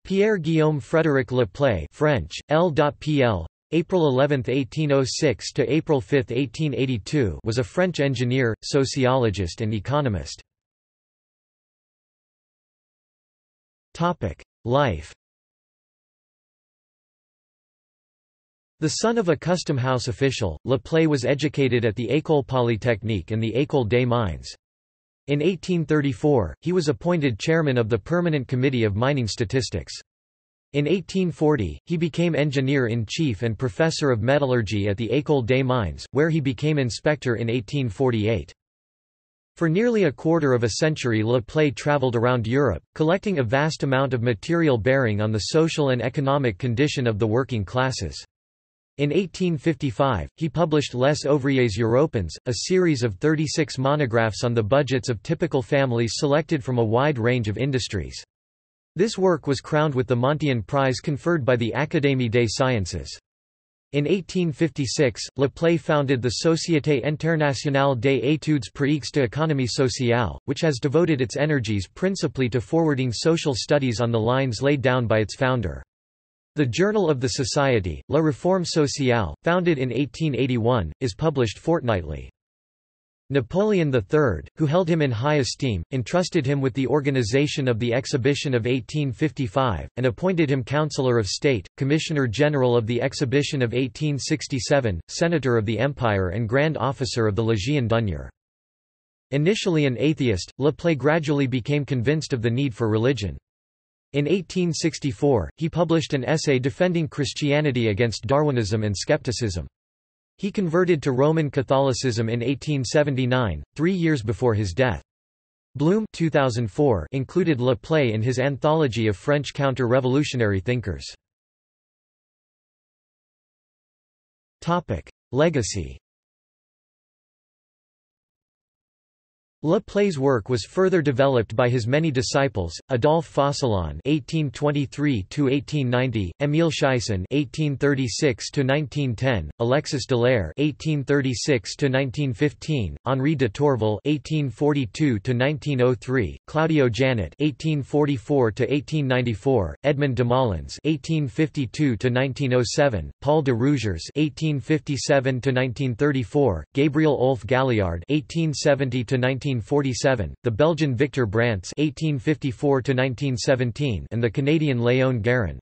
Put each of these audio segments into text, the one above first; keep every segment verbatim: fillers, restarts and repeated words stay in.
Pierre Guillaume Frédéric Le Play French, L.P.L. April eleventh eighteen oh six to April fifth eighteen eighty-two was a French engineer, sociologist and economist. Life. The son of a custom house official, Le Play was educated at the École Polytechnique and the École des Mines. In eighteen thirty-four, he was appointed chairman of the Permanent Committee of Mining Statistics. In eighteen forty, he became engineer-in-chief and professor of metallurgy at the École des Mines, where he became inspector in eighteen forty-eight. For nearly a quarter of a century Le Play traveled around Europe, collecting a vast amount of material bearing on the social and economic condition of the working classes. In eighteen fifty-five, he published Les Ouvriers Européens, a series of thirty-six monographs on the budgets of typical families selected from a wide range of industries. This work was crowned with the Montyon Prize conferred by the Académie des Sciences. In eighteen fifty-six, Le Play founded the Société Internationale des Études Praxiques de l'Économie Sociale, which has devoted its energies principally to forwarding social studies on the lines laid down by its founder. The Journal of the Society, La Réforme Sociale, founded in eighteen eighty-one, is published fortnightly. Napoleon the Third, who held him in high esteem, entrusted him with the organization of the Exhibition of eighteen fifty-five, and appointed him Councillor of State, Commissioner General of the Exhibition of eighteen sixty-seven, Senator of the Empire and Grand Officer of the Légion d'honneur. Initially an atheist, Le Play gradually became convinced of the need for religion. In eighteen sixty-four, he published an essay defending Christianity against Darwinism and skepticism. He converted to Roman Catholicism in eighteen seventy-nine, three years before his death. Bloom two thousand four included Le Play in his anthology of French counter-revolutionary thinkers. Legacy. Le Play's work was further developed by his many disciples: Adolphe Fauchelon (eighteen twenty-three to eighteen ninety), Émile Chyssen (eighteen thirty-six to nineteen ten), Alexis Dallaire (eighteen thirty-six to nineteen fifteen), Henri de Tourvel (eighteen forty-two to nineteen oh three), Claudio Janet (eighteen forty-four to eighteen ninety-four), Edmond Desmoulins (eighteen fifty-two to nineteen oh seven), Paul de Rougers (eighteen fifty-seven to nineteen thirty-four), Gabriel Olf Galliard (eighteen seventy to nineteen forty-seven), the Belgian Victor Brantz (eighteen fifty-four to nineteen seventeen), and the Canadian Léon Guérin.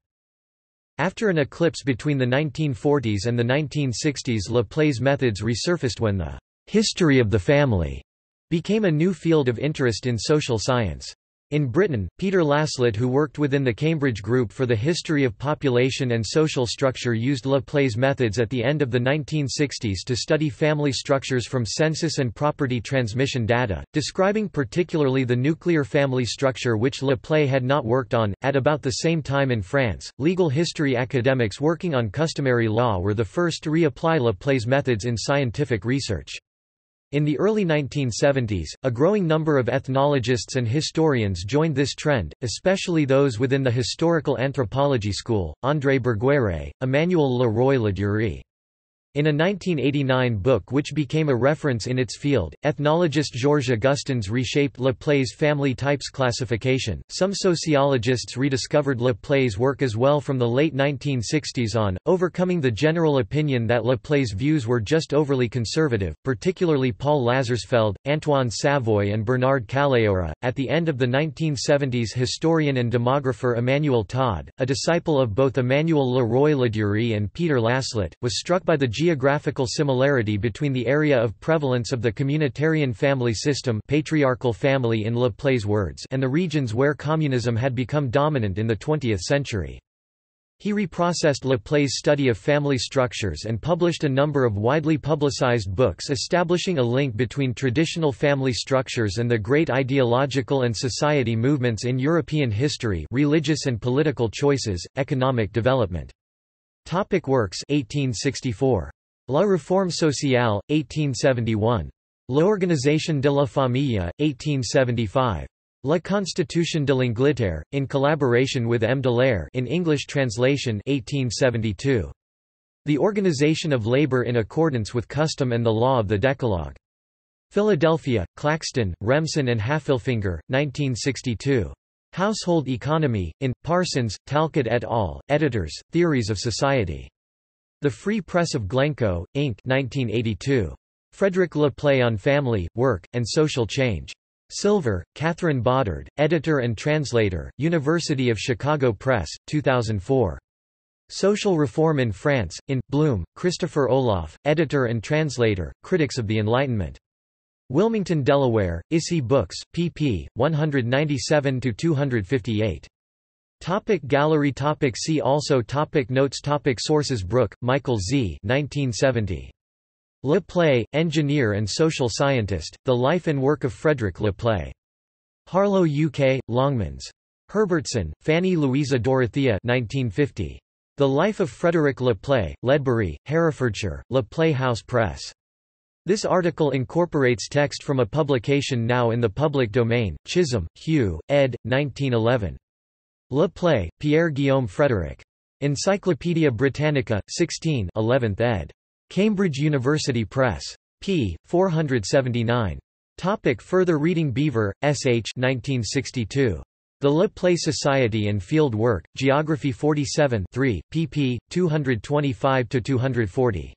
After an eclipse between the nineteen forties and the nineteen sixties, Le Play's methods resurfaced when the history of the family became a new field of interest in social science. In Britain, Peter Laslett, who worked within the Cambridge Group for the History of Population and Social Structure, used Le Play's methods at the end of the nineteen sixties to study family structures from census and property transmission data, describing particularly the nuclear family structure which Le Play had not worked on. At about the same time in France, legal history academics working on customary law were the first to reapply Le Play's methods in scientific research. In the early nineteen seventies, a growing number of ethnologists and historians joined this trend, especially those within the historical anthropology school: André Bergouire, Emmanuel Le Roy Ladurie. In a nineteen eighty-nine book which became a reference in its field, ethnologist Georges Augustins reshaped Le Play's family types classification. Some sociologists rediscovered Le Play's work as well from the late nineteen sixties on, overcoming the general opinion that Le Play's views were just overly conservative, particularly Paul Lazarsfeld, Antoine Savoy, and Bernard Calaora. At the end of the nineteen seventies, historian and demographer Emmanuel Todd, a disciple of both Emmanuel Le Roy Ladurie and Peter Laslett, was struck by the geographical similarity between the area of prevalence of the communitarian family system, patriarchal family in Le Play's words, and the regions where communism had become dominant in the twentieth century. He reprocessed Le Play's study of family structures and published a number of widely publicized books establishing a link between traditional family structures and the great ideological and society movements in European history: religious and political choices, economic development. Topic works: eighteen sixty-four. La Réforme Sociale, eighteen seventy-one. L'Organisation de la Famille, eighteen seventy-five. La Constitution de l'Angleterre, in collaboration with M. Dallaire, in English translation, eighteen seventy-two. The Organization of Labor in Accordance with Custom and the Law of the Decalogue. Philadelphia, Claxton, Remsen and Haffelfinger, nineteen sixty-two. Household Economy, in, Parsons, Talcott et al., editors, Theories of Society. The Free Press of Glencoe, Incorporated nineteen eighty-two. Frederick Le Play on Family, Work, and Social Change. Silver, Catherine Boddard, editor and translator, University of Chicago Press, two thousand four. Social Reform in France, in, Bloom, Christopher Olaf, editor and translator, Critics of the Enlightenment. Wilmington, Delaware, Issy Books, pp. one ninety-seven to two fifty-eight. Topic gallery topic See also topic Notes topic Sources Brooke, Michael Z. nineteen seventy. Le Play, Engineer and Social Scientist, The Life and Work of Frederick Le Play. Harlow, U K, Longmans. Herbertson, Fanny Louisa Dorothea nineteen fifty. The Life of Frederick Le Play, Ledbury, Herefordshire, Le Play House Press. This article incorporates text from a publication now in the public domain, Chisholm, Hugh, ed. nineteen eleven. Le Play, Pierre Guillaume Frédéric. Encyclopædia Britannica, sixteen eleventh ed. Cambridge University Press. p. four seventy-nine. Topic further reading Beaver, S. H. nineteen sixty-two. The Le Play Society and Field Work, Geography forty-seven three, pp. two twenty-five to two forty.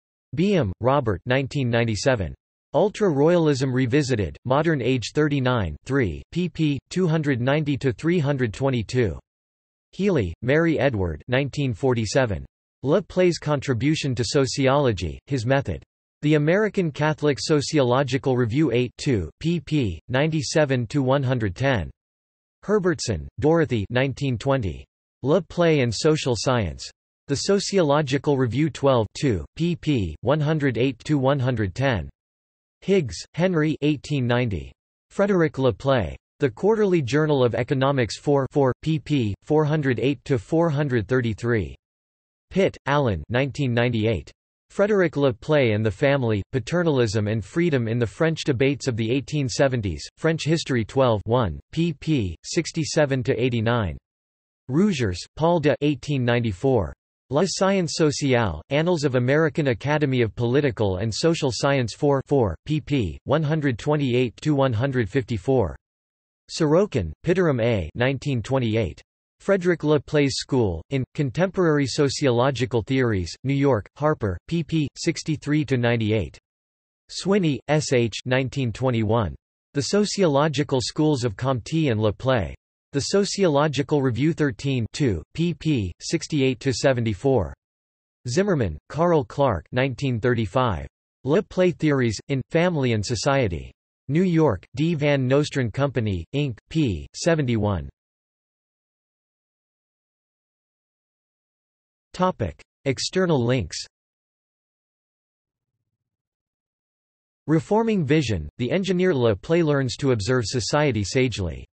Beam, Robert nineteen ninety-seven. Ultra-Royalism Revisited, Modern Age thirty-nine three, pp. two ninety to three twenty-two. Healy, Mary Edward nineteen forty-seven. Le Play's Contribution to Sociology, His Method. The American Catholic Sociological Review eight two, pp. ninety-seven to one ten. Herbertson, Dorothy nineteen twenty. Le Play and Social Science. The Sociological Review twelve two, pp. one oh eight to one ten. Higgs, Henry eighteen ninety. Frederick Le Play. The Quarterly Journal of Economics four four, pp. four oh eight to four thirty-three. Pitt, Alan nineteen ninety-eight. Frederick Le Play and the Family, Paternalism and Freedom in the French Debates of the eighteen seventies, French History twelve one, pp. sixty-seven to eighty-nine. Rougers, Paul de eighteen ninety-four. La Science Sociale, Annals of American Academy of Political and Social Science four four, pp. one twenty-eight to one fifty-four. Sorokin, Pitteram A. nineteen twenty-eight. Frederick Le Play's School, in, Contemporary Sociological Theories, New York, Harper, pp. sixty-three to ninety-eight. Swinney, S. H. nineteen twenty-one. The Sociological Schools of Comte and Le Play. The Sociological Review thirteen two, pp. sixty-eight to seventy-four. Zimmerman, Carl Clark nineteen thirty-five. Le Play Theories, in, Family and Society. New York, D. Van Nostrand Company, Incorporated, p. seventy-one. External links. Reforming Vision, the engineer Le Play learns to observe society sagely.